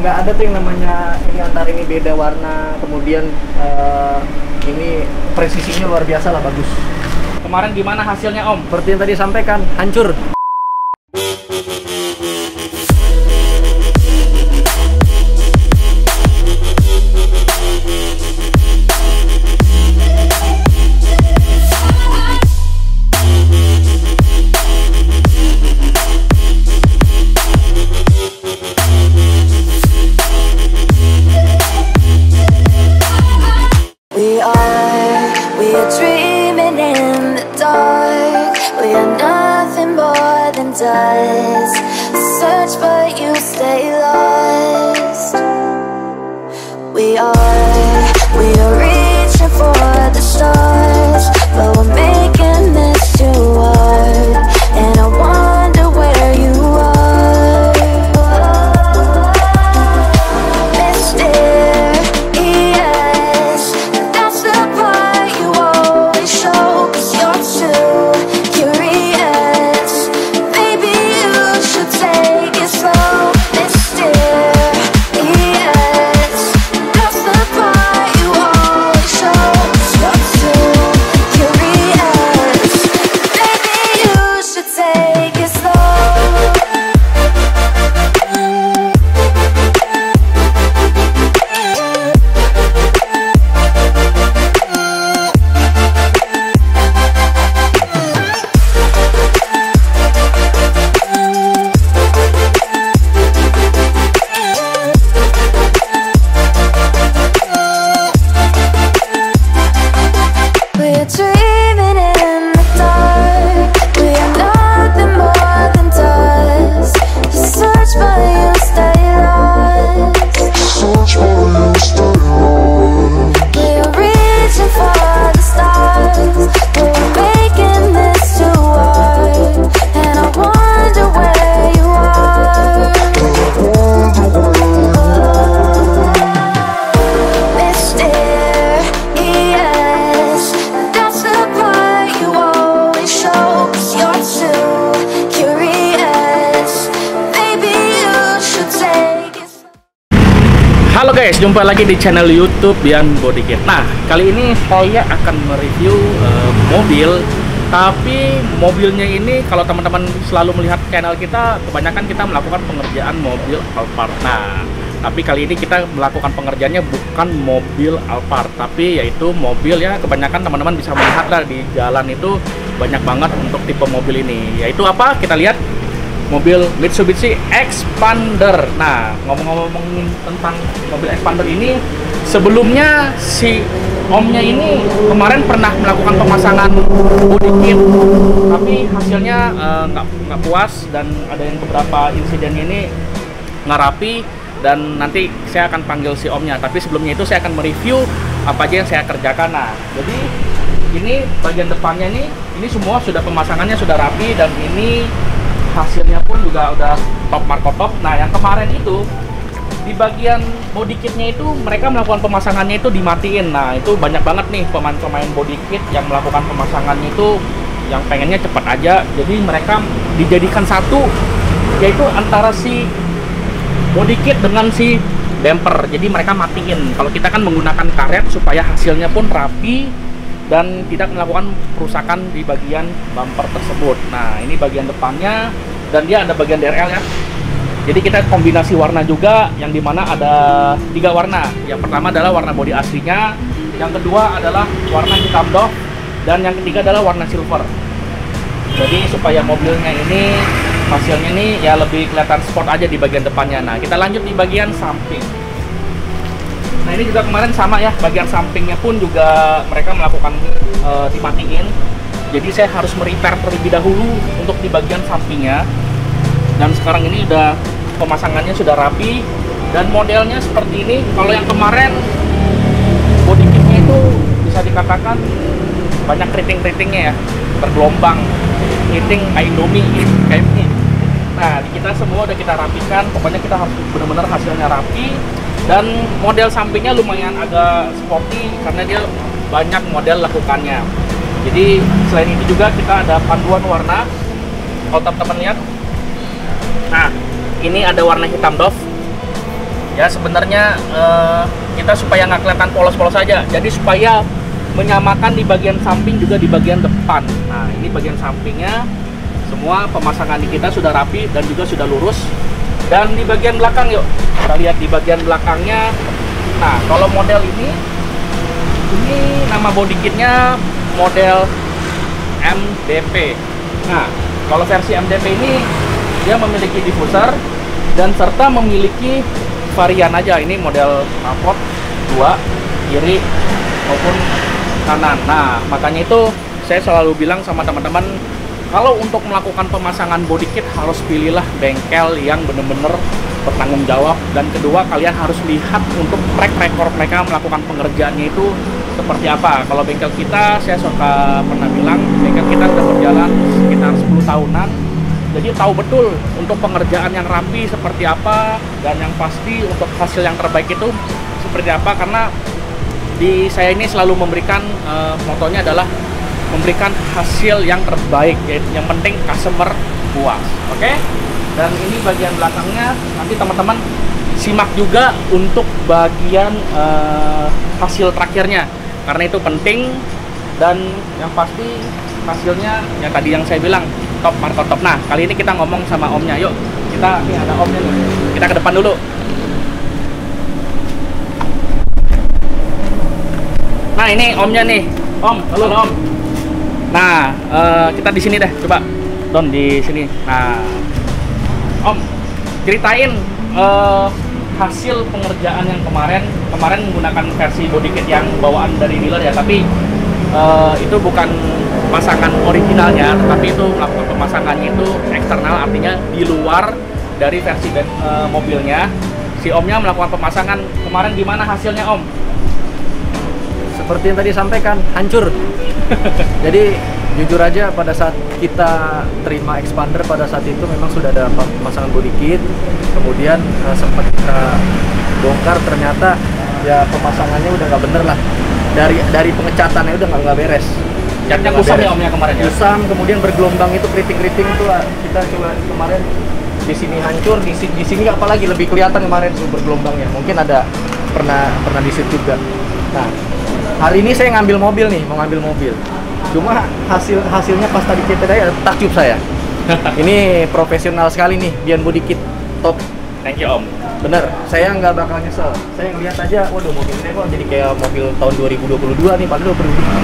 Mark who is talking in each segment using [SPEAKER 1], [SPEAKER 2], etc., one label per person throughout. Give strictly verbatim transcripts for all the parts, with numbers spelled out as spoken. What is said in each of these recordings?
[SPEAKER 1] Nggak ada tuh yang namanya ini antara ini beda warna, kemudian uh, ini presisinya luar biasa lah, bagus.
[SPEAKER 2] Kemarin gimana hasilnya Om?
[SPEAKER 1] Seperti yang tadi sampaikan, hancur.
[SPEAKER 3] Does search but you stay lost. We are, we are reaching for the stars, but we're making this too hard, and I wonder where you are. Mysterious, that's the part you always show, 'cause you're too curious. Take it slow, mysterious. That's the part you always show. You're too curious. Maybe you should take it slow.
[SPEAKER 2] Halo guys, jumpa lagi di channel YouTube Bian Bodykit. Nah, kali ini saya akan mereview uh, mobil. Tapi mobilnya ini, kalau teman-teman selalu melihat channel kita, kebanyakan kita melakukan pengerjaan mobil Alphard. Nah, tapi kali ini kita melakukan pengerjaannya bukan mobil Alphard, tapi yaitu mobil ya, kebanyakan teman-teman bisa melihat lah di jalan itu banyak banget untuk tipe mobil ini. Yaitu apa? Kita lihat. Mobil Mitsubishi Xpander. Nah, ngomong-ngomong tentang mobil Xpander ini, sebelumnya si omnya ini kemarin pernah melakukan pemasangan body kit, tapi hasilnya nggak uh, nggak puas dan ada yang beberapa insiden ini nggak rapi, dan nanti saya akan panggil si omnya. Tapi sebelumnya itu saya akan mereview apa aja yang saya kerjakan. Nah, jadi ini bagian depannya nih, ini semua sudah pemasangannya sudah rapi, dan ini hasilnya pun juga udah top marko top. Nah, yang kemarin itu di bagian body kitnya itu mereka melakukan pemasangannya itu dimatiin. Nah, itu banyak banget nih pemain-pemain body kit yang melakukan pemasangannya itu yang pengennya cepat aja. Jadi mereka dijadikan satu, yaitu antara si body kit dengan si bumper. Jadi mereka matiin. Kalau kita kan menggunakan karet supaya hasilnya pun rapi dan tidak melakukan perusakan di bagian bumper tersebut. Nah, ini bagian depannya, dan dia ada bagian D R L ya. Jadi kita kombinasi warna juga, yang dimana ada tiga warna. Yang pertama adalah warna bodi aslinya, yang kedua adalah warna hitam doff, dan yang ketiga adalah warna silver. Jadi supaya mobilnya ini hasilnya ini ya lebih kelihatan sport aja di bagian depannya. Nah, kita lanjut di bagian samping. Nah, ini juga kemarin sama ya, bagian sampingnya pun juga mereka melakukan uh, dimatiin. Jadi saya harus merepair terlebih dahulu untuk di bagian sampingnya. Dan sekarang ini udah pemasangannya sudah rapi, dan modelnya seperti ini. Kalau yang kemarin body kitnya itu bisa dikatakan banyak keriting-keritingnya ya, bergelombang, keriting kayak Indomie gitu, kayak ini. Nah, di kita semua udah kita rapikan. Pokoknya kita harus benar-benar hasilnya rapi. Dan model sampingnya lumayan agak sporty karena dia banyak model lakukannya. Jadi selain itu juga kita ada panduan warna. Kalau teman-teman lihat, nah ini ada warna hitam doff, Ya sebenarnya uh, kita supaya nggak kelihatan polos-polos saja. Jadi supaya menyamakan di bagian samping juga di bagian depan. Nah ini bagian sampingnya semua pemasangan di kita sudah rapi dan juga sudah lurus. Dan di bagian belakang yuk kita lihat di bagian belakangnya. Nah kalau model ini, ini nama body kitnya model M D P. Nah kalau versi M D P ini dia memiliki diffuser dan serta memiliki varian aja. Ini model knalpot dua kiri maupun kanan. Nah makanya itu saya selalu bilang sama teman-teman, kalau untuk melakukan pemasangan body kit harus pilihlah bengkel yang bener-bener bertanggung jawab, dan kedua kalian harus lihat untuk track record mereka melakukan pengerjaannya itu seperti apa. Kalau bengkel kita, saya suka pernah bilang bengkel kita sudah berjalan sekitar sepuluh tahunan, jadi tahu betul untuk pengerjaan yang rapi seperti apa, dan yang pasti untuk hasil yang terbaik itu seperti apa. Karena di saya ini selalu memberikan uh, motonya adalah memberikan hasil yang terbaik, yaitu yang penting customer puas. Oke? Okay? Dan ini bagian belakangnya, nanti teman-teman simak juga untuk bagian uh, hasil terakhirnya, karena itu penting. Dan yang pasti hasilnya yang tadi yang saya bilang top market top. Nah kali ini kita ngomong sama omnya. Yuk kita, ini ada omnya nih, kita ke depan dulu. Nah ini omnya nih, om, halo om. Nah uh, kita di sini deh, coba Don di sini. Nah om, ceritain uh, hasil pengerjaan yang kemarin. Kemarin menggunakan versi body kit yang bawaan dari dealer ya, tapi uh, itu bukan pemasangan originalnya, tetapi itu melakukan pemasangannya itu eksternal, artinya di luar dari versi uh, mobilnya. Si omnya melakukan pemasangan kemarin. Gimana hasilnya om?
[SPEAKER 1] Seperti yang tadi sampaikan, hancur. Jadi jujur aja, pada saat kita terima expander pada saat itu memang sudah ada pemasangan body kit. Kemudian uh, sempat kita bongkar, ternyata ya pemasangannya udah nggak bener lah. Dari dari pengecatannya udah nggak beres.
[SPEAKER 2] Catnya kusam ya omnya kemarin ya?
[SPEAKER 1] Kusam, kemudian bergelombang itu keriting-keriting itu lah. Kita coba kemarin di sini hancur, di sini di sini apalagi lebih kelihatan kemarin tuh bergelombangnya. Mungkin ada pernah pernah di situ juga. Nah hari ini saya ngambil mobil nih, mau ngambil mobil. Cuma hasil hasilnya pas tadi kita tadi takjub saya. Ini profesional sekali nih, Bian Body Kit top.
[SPEAKER 2] Thank you om.
[SPEAKER 1] Bener, saya nggak bakal nyesel. Saya ngeliat aja, waduh mobil ini kok jadi kayak mobil tahun dua ribu dua puluh dua nih, padahal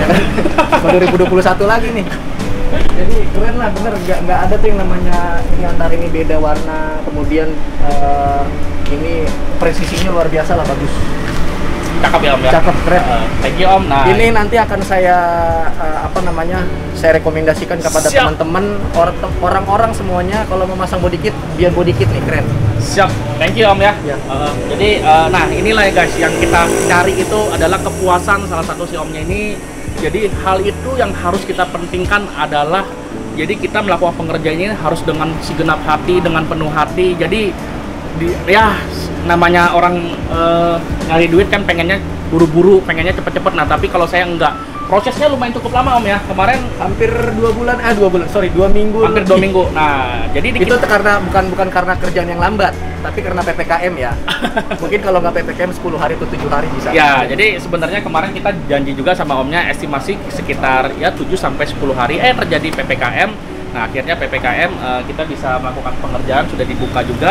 [SPEAKER 1] dua ribu dua puluh satu lagi nih. Jadi keren lah, bener. Nggak nggak ada tuh yang namanya ini antara ini beda warna, kemudian uh, ini presisinya luar biasa lah, bagus.
[SPEAKER 2] Cakep ya om ya?
[SPEAKER 1] Cakep, keren.
[SPEAKER 2] Uh, thank you om. Nah
[SPEAKER 1] ini nanti akan saya uh, apa namanya saya rekomendasikan kepada teman-teman or- orang-orang semuanya kalau memasang body kit, Bian Body Kit nih, keren.
[SPEAKER 2] Siap, thank you om ya.
[SPEAKER 1] Ya.
[SPEAKER 2] Uh, jadi uh, nah inilah ya guys yang kita cari itu adalah kepuasan salah satu si omnya ini. Jadi hal itu yang harus kita pentingkan adalah, jadi kita melakukan pengerjaannya harus dengan segenap hati, dengan penuh hati. Jadi di, ya namanya orang uh, nyari duit kan pengennya buru-buru, pengennya cepet-cepet. Nah tapi kalau saya enggak, prosesnya lumayan cukup lama om ya. Kemarin
[SPEAKER 1] hampir dua bulan, eh dua bulan, sorry dua minggu.
[SPEAKER 2] Hampir dua minggu. Nah jadi di
[SPEAKER 1] itu karena bukan bukan karena kerjaan yang lambat, tapi karena P P K M ya. Mungkin kalau nggak P P K M sepuluh hari atau tujuh hari bisa.
[SPEAKER 2] Ya, jadi sebenarnya kemarin kita janji juga sama omnya estimasi sekitar ya tujuh sampai sepuluh hari eh terjadi P P K M. Nah, akhirnya P P K M uh, kita bisa melakukan pengerjaan, sudah dibuka juga.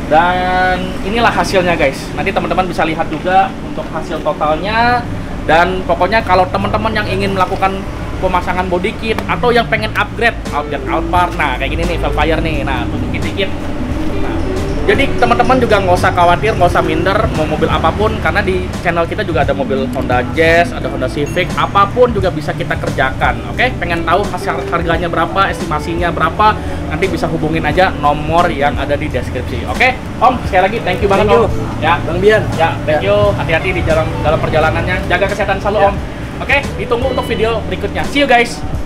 [SPEAKER 2] Dan inilah hasilnya guys. Nanti teman-teman bisa lihat juga untuk hasil totalnya. Dan pokoknya kalau teman-teman yang ingin melakukan pemasangan body kit atau yang pengen upgrade, upgrade Alphard, nah kayak gini nih, Velfire nih, nah tunjukin dikit. Nah, jadi teman-teman juga nggak usah khawatir, nggak usah minder mau mobil apapun, karena di channel kita juga ada mobil Honda Jazz, ada Honda Civic, apapun juga bisa kita kerjakan. Oke, pengen tahu hasil harganya berapa, estimasinya berapa, nanti bisa hubungin aja nomor yang ada di deskripsi. Oke, Om, sekali lagi thank you banget
[SPEAKER 1] Thank you.
[SPEAKER 2] Om. Ya,
[SPEAKER 1] Bang Bian.
[SPEAKER 2] ya, thank
[SPEAKER 1] Ya.
[SPEAKER 2] you. Hati-hati di dalam dalam perjalanannya, jaga kesehatan selalu
[SPEAKER 1] Ya.
[SPEAKER 2] Om. Oke, ditunggu untuk video berikutnya. See you guys.